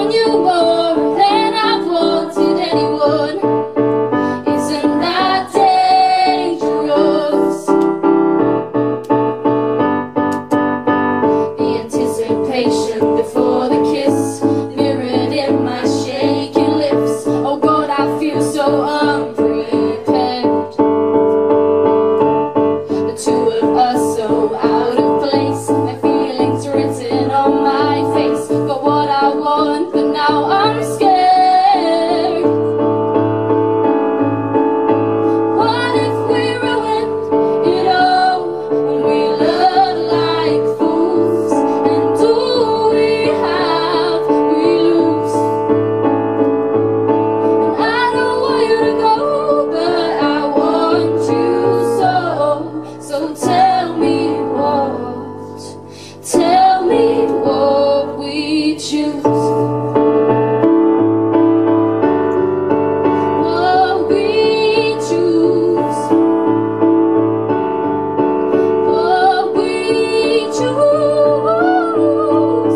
want you more than I've wanted anyone. Isn't that dangerous? The anticipation before the kiss, mirrored in my shaking lips. Oh God, I feel so unprepared. The two of us so out of place, my feelings written on my face. Got what I want, but now I'm scared. What if we ruined it all, and we love like fools? And do we have, we lose? And I don't want you to go, but I want you so. So tell me what we choose. What we choose. What we choose.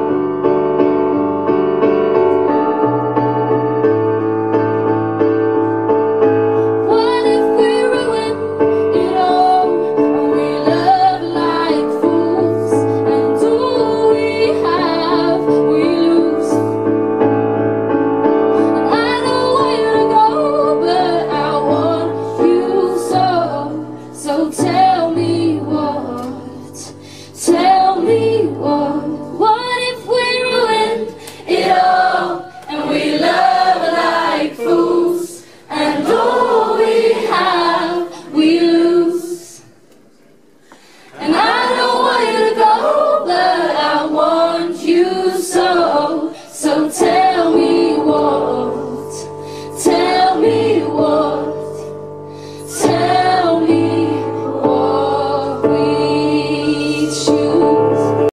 What if we ruin it all, and we love like fools? And do we have, we lose? And I don't want you to go, but I want you so. So tell me what. What if we ruined it all, and we love like fools? And all we have, we lose. And I don't want you to go, but I want you so. So tell